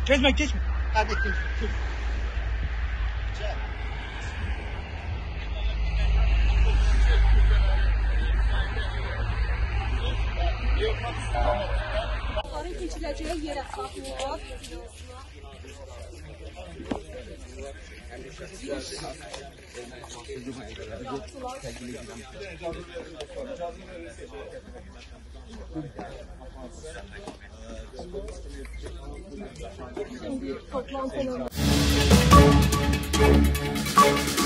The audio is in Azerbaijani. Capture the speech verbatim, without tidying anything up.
Geçme geçme. Hadi geç. Onların keçiləcəyə yer əsaslar. Şimdi toplantı